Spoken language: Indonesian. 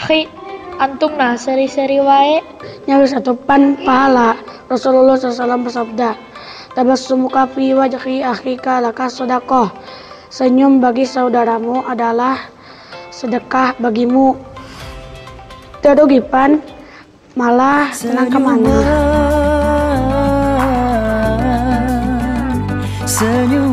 akhi, antum nah seri-seri wae. Nyawa satu pan pahala. Rasulullah SAW bersabda, tabassumuka fi wajhi akhika laka sedekah. Senyum bagi saudaramu adalah sedekah bagimu. Terugipan malah tenang kemana. Senyum